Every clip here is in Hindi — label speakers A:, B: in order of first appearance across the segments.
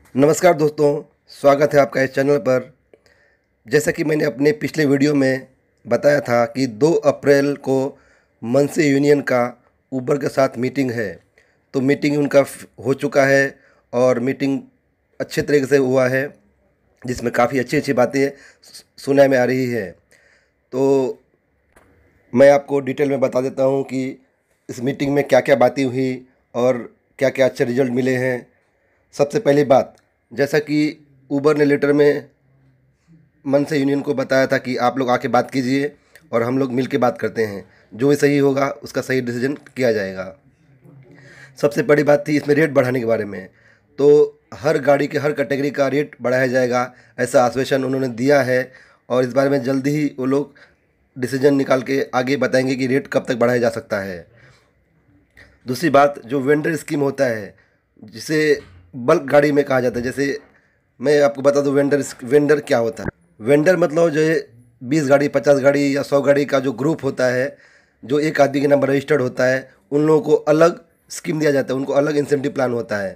A: नमस्कार दोस्तों, स्वागत है आपका इस चैनल पर। जैसा कि मैंने अपने पिछले वीडियो में बताया था कि 2 अप्रैल को मनसे यूनियन का ऊबर के साथ मीटिंग है। तो मीटिंग उनका हो चुका है और मीटिंग अच्छे तरीके से हुआ है, जिसमें काफ़ी अच्छी अच्छी बातें सुनने में आ रही है। तो मैं आपको डिटेल में बता देता हूँ कि इस मीटिंग में क्या क्या बातें हुई और क्या क्या अच्छे रिजल्ट मिले हैं। सबसे पहली बात, जैसा कि ऊबर ने लेटर में मनसे यूनियन को बताया था कि आप लोग आके बात कीजिए और हम लोग मिल के बात करते हैं, जो भी सही होगा उसका सही डिसीजन किया जाएगा। सबसे बड़ी बात थी इसमें रेट बढ़ाने के बारे में। तो हर गाड़ी के हर कैटेगरी का रेट बढ़ाया जाएगा, ऐसा आश्वासन उन्होंने दिया है। और इस बारे में जल्दी ही वो लोग डिसीजन निकाल के आगे बताएंगे कि रेट कब तक बढ़ाया जा सकता है। दूसरी बात, जो वेंडर स्कीम होता है, जिसे बल्क गाड़ी में कहा जाता है। जैसे मैं आपको बता दूं वेंडर क्या होता है। वेंडर मतलब जो है 20 गाड़ी 50 गाड़ी या 100 गाड़ी का जो ग्रुप होता है, जो एक आदमी के नाम पर रजिस्टर्ड होता है, उन लोगों को अलग स्कीम दिया जाता है, उनको अलग इंसेंटिव प्लान होता है।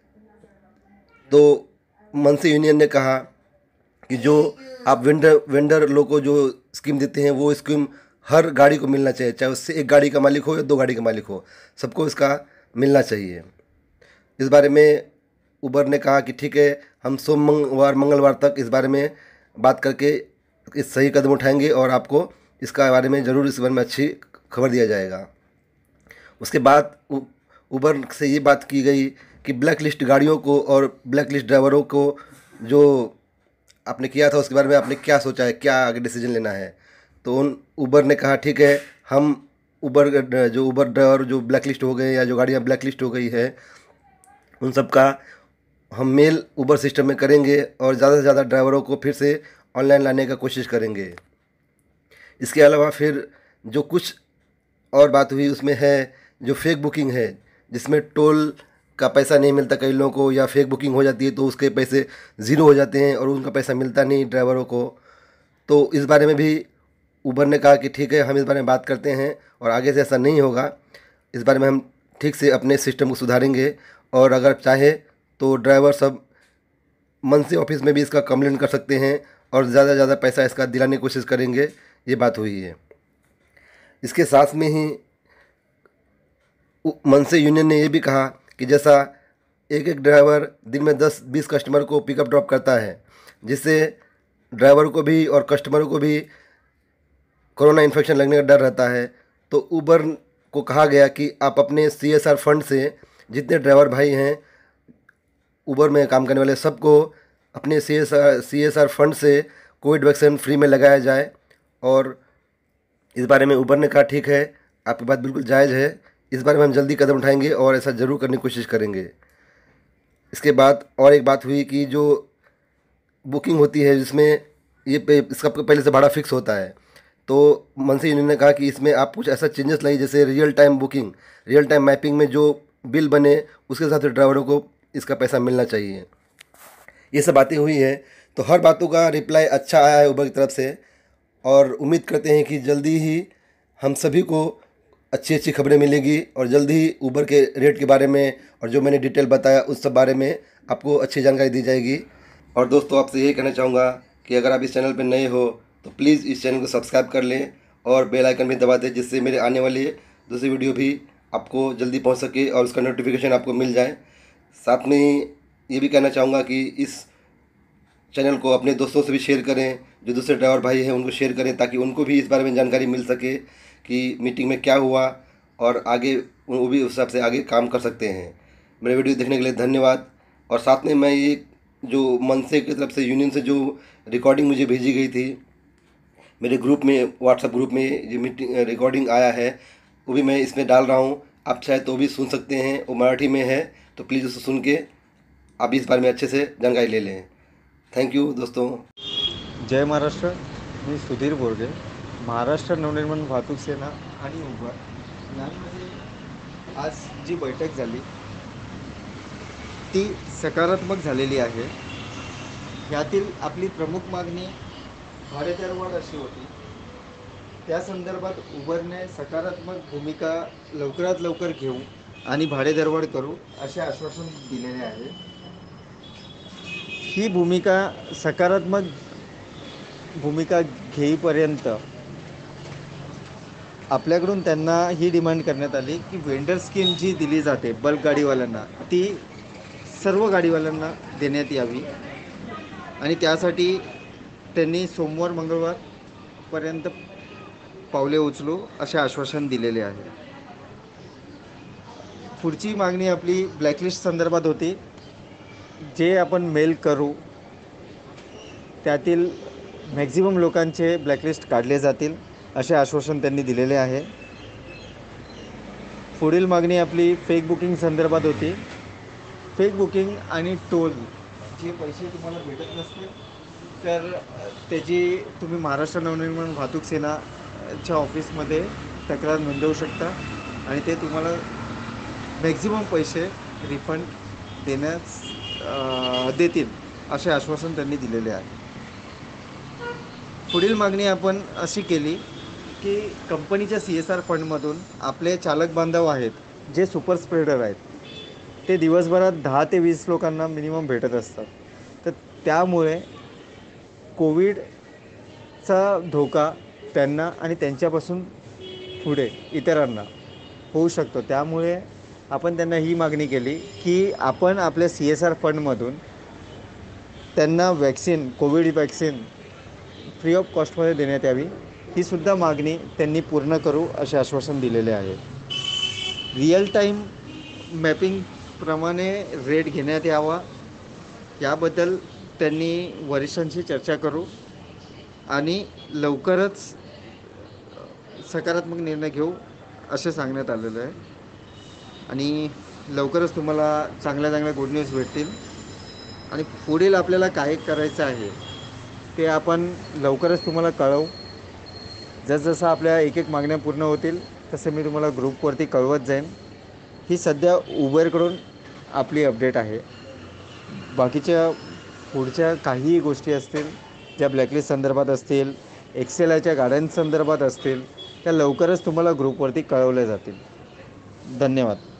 A: तो मनसे यूनियन ने कहा कि जो आप वेंडर लोग को जो स्कीम देते हैं, वो स्कीम हर गाड़ी को मिलना चाहिए, चाहे उससे एक गाड़ी का मालिक हो या 2 गाड़ी का मालिक हो, सबको इसका मिलना चाहिए। इस बारे में उबर ने कहा कि ठीक है, हम सोमवार मंगलवार तक इस बारे में बात करके इस सही कदम उठाएंगे और आपको इसका बारे में ज़रूर इस बारे में अच्छी खबर दिया जाएगा। उसके बाद उबर से ये बात की गई कि ब्लैक लिस्ट गाड़ियों को और ब्लैक लिस्ट ड्राइवरों को जो आपने किया था उसके बारे में आपने क्या सोचा है, क्या आगे डिसीजन लेना है। तो उन उबर ने कहा ठीक है, हम उबर ड्राइवर जो ब्लैक लिस्ट हो गए या जो गाड़ियाँ ब्लैक लिस्ट हो गई है, उन सब का हम मेल उबर सिस्टम में करेंगे और ज़्यादा से ज़्यादा ड्राइवरों को फिर से ऑनलाइन लाने का कोशिश करेंगे। इसके अलावा फिर जो कुछ और बात हुई उसमें है जो फेक बुकिंग है, जिसमें टोल का पैसा नहीं मिलता कई लोगों को, या फेक बुकिंग हो जाती है तो उसके पैसे ज़ीरो हो जाते हैं और उनका पैसा मिलता नहीं ड्राइवरों को। तो इस बारे में भी उबर ने कहा कि ठीक है, हम इस बारे में बात करते हैं और आगे से ऐसा नहीं होगा। इस बारे में हम ठीक से अपने सिस्टम को सुधारेंगे और अगर चाहे तो ड्राइवर सब मनसे ऑफिस में भी इसका कंप्लेंट कर सकते हैं और ज़्यादा से ज़्यादा पैसा इसका दिलाने की कोशिश करेंगे। ये बात हुई है। इसके साथ में ही मनसे यूनियन ने ये भी कहा कि जैसा एक एक ड्राइवर दिन में 10-20 कस्टमर को पिकअप ड्रॉप करता है, जिससे ड्राइवर को भी और कस्टमरों को भी कोरोना इन्फेक्शन लगने का डर रहता है। तो उबर को कहा गया कि आप अपने CSR फंड से जितने ड्राइवर भाई हैं उबर में काम करने वाले, सबको अपने CSR फंड से कोविड वैक्सीन फ्री में लगाया जाए। और इस बारे में उबर ने कहा ठीक है, आपकी बात बिल्कुल जायज़ है, इस बारे में हम जल्दी कदम उठाएंगे और ऐसा ज़रूर करने की कोशिश करेंगे। इसके बाद और एक बात हुई कि जो बुकिंग होती है जिसमें इसका पहले से भाड़ा फिक्स होता है, तो मनसे यूनियन ने कहा कि इसमें आप कुछ ऐसा चेंजेस लाइए, जैसे real time booking, real time mapping में जो बिल बने उसके हिसाब से ड्राइवरों को इसका पैसा मिलना चाहिए। ये सब बातें हुई हैं। तो हर बातों का रिप्लाई अच्छा आया है उबर की तरफ से और उम्मीद करते हैं कि जल्दी ही हम सभी को अच्छी अच्छी खबरें मिलेगी और जल्दी ही उबर के रेट के बारे में और जो मैंने डिटेल बताया उस सब बारे में आपको अच्छी जानकारी दी जाएगी। और दोस्तों, आपसे यही कहना चाहूँगा कि अगर आप इस चैनल पर नए हो तो प्लीज़ इस चैनल को सब्सक्राइब कर लें और बेल आइकन भी दबा दें, जिससे मेरे आने वाली दूसरी वीडियो भी आपको जल्दी पहुंच सके और उसका नोटिफिकेशन आपको मिल जाए। साथ में ही ये भी कहना चाहूँगा कि इस चैनल को अपने दोस्तों से भी शेयर करें, जो दूसरे ड्राइवर भाई हैं उनको शेयर करें, ताकि उनको भी इस बारे में जानकारी मिल सके कि मीटिंग में क्या हुआ और आगे वो भी उस हिसाब से आगे काम कर सकते हैं। मेरे वीडियो देखने के लिए धन्यवाद। और साथ में मैं ये जो मनसे की तरफ से यूनियन से जो रिकॉर्डिंग मुझे भेजी गई थी मेरे ग्रुप में, व्हाट्सएप ग्रुप में जो मीटिंग रिकॉर्डिंग आया है, वो भी मैं इसमें डाल रहा हूँ। आप चाहे तो भी सुन सकते हैं, वो मराठी में है, तो प्लीज़ उसे सुन के आप इस बारे में अच्छे से जानकारी ले लें। थैंक यू दोस्तों।
B: जय महाराष्ट्र. मी सुधीर बोरगे. महाराष्ट्र नवनिर्माण वाहतूक सेना आणि उबर यांमध्ये आज जी बैठक झाली ती सकारात्मक झालेली आहे. यातील आपली प्रमुख मागणी भाडेदरवाढ अशी होती. त्या संदर्भात उबरने सकारात्मक भूमिका लवकरात लवकर घेऊ आणि भाडेदरवाढ करू असे आश्वासन दिलेले आहे. ही भूमिका सकारात्मक भूमिका घेईपर्यंत आपल्याकडून त्यांना ही डिमांड करण्यात आली की वेंडर स्कीम जी दिली जाते बल्क गाडीवाल्यांना ती सर्व गाडीवाल्यांना देण्यात यावी आणि त्यासाठी त्यांनी सोमवार मंगळवारपर्यंत पावले उचलू असे आश्वासन दिलेले आहे. पुढची मागणी आपली ब्लॅकलिस्ट संदर्भात होती. जे आपण मेल करू त्यातील मॅक्झिमम लोकांचे ब्लॅकलिस्ट काढले जातील असे आश्वासन त्यांनी दिलेले आहे. पुढील मागणी आपली फेक बुकिंग संदर्भात होती. फेक बुकिंग आणि टोल जे पैसे तुम्हाला भेटत नसतील तर त्याची तुम्ही महाराष्ट्र नवनिर्माण वाहतूक सेनाच्या ऑफिसमध्ये तक्रार नोंदवू शकता आणि ते तुम्हाला मॅक्झिमम पैसे रिफंड देतील असे आश्वासन त्यांनी दिलेले आहे. पुढील मागणी आपण अशी केली की कंपनीच्या CSR फंडमधून आपले चालक बांधव आहेत जे सुपर स्प्रेडर आहेत ते दिवसभरात 10 ते 20 लोकांना मिनिमम भेटत असतात. तर त्यामुळे कोविडचा धोका त्यांना आणि त्यांच्यापासून पुढे इतरांना होऊ शकतो. त्यामुळे आपण त्यांना ही मागणी केली की आपण आपल्या CSR फंडमधून त्यांना कोविड वॅक्सिन फ्री ऑफ कॉस्टमध्ये देण्यात यावी. ही सुद्धा मागणी त्यांनी पूर्ण करू असे आश्वासन दिलेले आहे. रिअल टाईम मॅपिंगप्रमाणे रेट घेण्यात यावा याबद्दल त्यांनी वरिष्ठांशी चर्चा करू आणि लवकरच सकारात्मक निर्णय घेऊ असे सांगण्यात आलेलं आहे. आणि लवकरच तुम्हाला चांगल्या गुड न्यूज भेटतील. आणि पुढील आपल्याला काय करायचं आहे ते आपण लवकरच तुम्हाला कळवू. जसजसं आपल्या एक मागण्या पूर्ण होतील तसं मी तुम्हाला ग्रुपवरती कळवत जाईन. ही सध्या उबेरकडून आपली अपडेट आहे. बाकीच्या पुढच्या काहीही गोष्टी असतील ज्या ब्लॅकलिस्ट संदर्भात असतील, एक्सेलाच्या गाड्यांसंदर्भात असतील त्या लवकरच तुम्हाला ग्रुपवरती कळवल्या जातील. धन्यवाद.